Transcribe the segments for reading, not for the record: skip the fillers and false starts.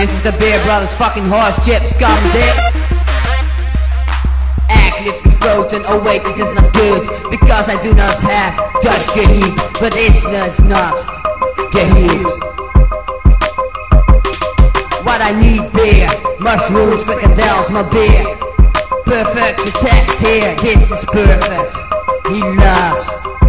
This is the Beer Brothers fucking horse chips come dip. Act, lift the throat and oh wait, this is not good, because I do not have Dutch geheat, but it's not geheat. What I need, beer, mushrooms, frikandels, my beer. Perfect, the text here, this is perfect. He loves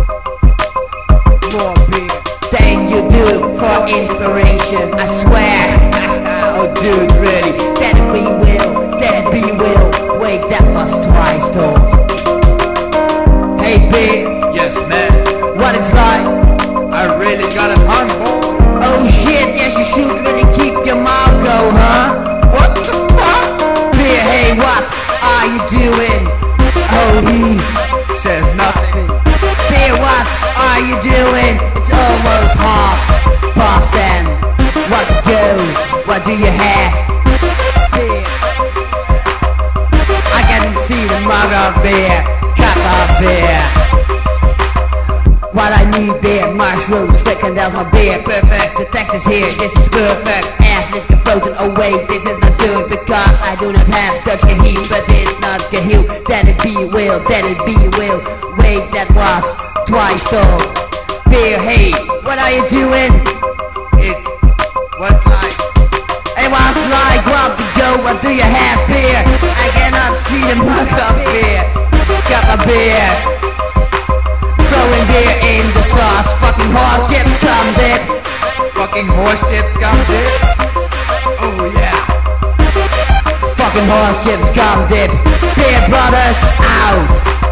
more beer than you do for inspiration, I swear. Oh dude, really, then it be will. Wait, that was twice told. Hey beer, Yes, man, what it's like? I really got it humble. Oh shit, yes you should really keep your mouth low, huh? What the fuck? Beer, hey what are you doing? Oh he Says nothing. Beer, what are you doing? It's almost 10:30. What to do? What do you have? Beer. I can see the mug of beer, cup of beer. What I need, beer, mushrooms, frikandels, my beer, perfect. The text is here, this is perfect. F, lift the frozen, oh wait, this is not good, because I do not have Dutch geheat, but it's not geheat. Then it be will. Wait, that was twice told. Beer, hey, what are you doing? It was like, It was like, what to go, what do you have, beer? I cannot see the mug of beer, cup of beer. Throwing beer in the sauce, fucking horse chips come dip. fucking horse shits come dip. Oh yeah. Fucking horse chips come dip. Beer Brothers out.